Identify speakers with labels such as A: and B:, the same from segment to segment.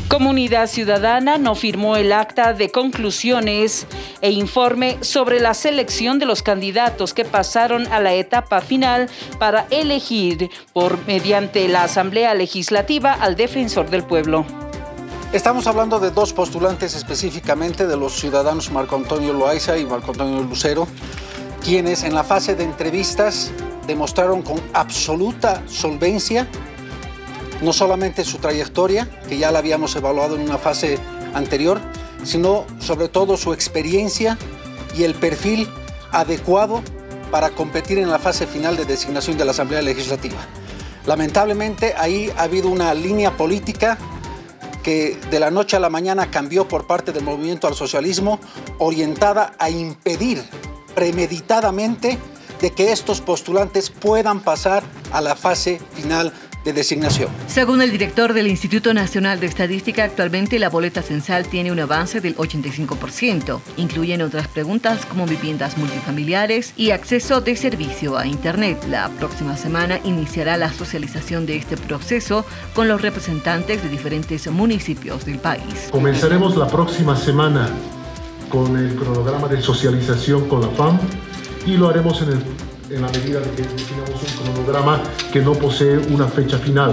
A: Comunidad Ciudadana no firmó el acta de conclusiones e informe sobre la selección de los candidatos que pasaron a la etapa final para elegir mediante la Asamblea Legislativa al Defensor del Pueblo.
B: Estamos hablando de dos postulantes específicamente, de los ciudadanos Marco Antonio Loaiza y Marco Antonio Lucero, quienes en la fase de entrevistas demostraron con absoluta solvencia no solamente su trayectoria, que ya la habíamos evaluado en una fase anterior, sino sobre todo su experiencia y el perfil adecuado para competir en la fase final de designación de la Asamblea Legislativa. Lamentablemente ahí ha habido una línea política que de la noche a la mañana cambió por parte del movimiento al socialismo, orientada a impedir premeditadamente de que estos postulantes puedan pasar a la fase final de designación.
C: Según el director del Instituto Nacional de Estadística, actualmente la boleta censal tiene un avance del 85%. Incluyen otras preguntas como viviendas multifamiliares y acceso de servicio a Internet. La próxima semana iniciará la socialización de este proceso con los representantes de diferentes municipios del país.
D: Comenzaremos la próxima semana con el cronograma de socialización con la FAM y lo haremos en la medida de que definamos un cronograma que no posee una fecha final.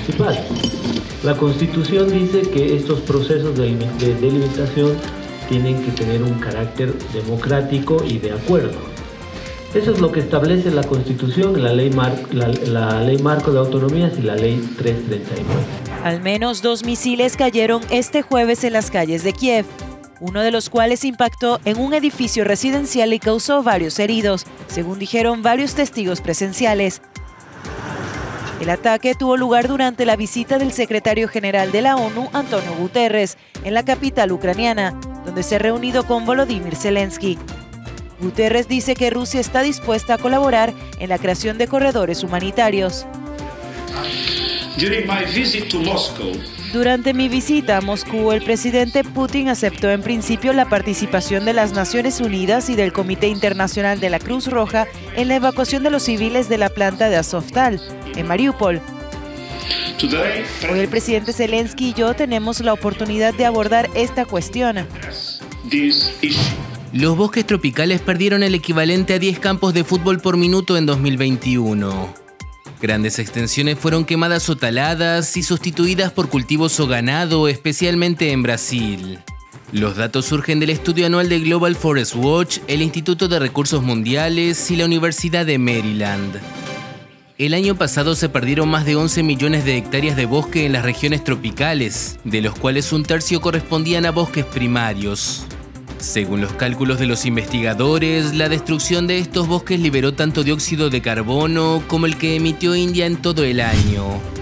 E: La Constitución dice que estos procesos de delimitación tienen que tener un carácter democrático y de acuerdo. Eso es lo que establece la Constitución, la ley marco de autonomías y la ley 339.
F: Al menos 2 misiles cayeron este jueves en las calles de Kiev, uno de los cuales impactó en un edificio residencial y causó varios heridos, según dijeron varios testigos presenciales. El ataque tuvo lugar durante la visita del secretario general de la ONU, Antonio Guterres, en la capital ucraniana, donde se ha reunido con Volodymyr Zelensky. Guterres dice que Rusia está dispuesta a colaborar en la creación de corredores humanitarios. Durante mi visita a Moscú, el presidente Putin aceptó en principio la participación de las Naciones Unidas y del Comité Internacional de la Cruz Roja en la evacuación de los civiles de la planta de Azovstal, en Mariupol. Hoy el presidente Zelensky y yo tenemos la oportunidad de abordar esta cuestión.
G: Los bosques tropicales perdieron el equivalente a 10 campos de fútbol por minuto en 2021. Grandes extensiones fueron quemadas o taladas y sustituidas por cultivos o ganado, especialmente en Brasil. Los datos surgen del estudio anual de Global Forest Watch, el Instituto de Recursos Mundiales y la Universidad de Maryland. El año pasado se perdieron más de 11 millones de hectáreas de bosque en las regiones tropicales, de los cuales un tercio correspondían a bosques primarios. Según los cálculos de los investigadores, la destrucción de estos bosques liberó tanto dióxido de carbono como el que emitió India en todo el año.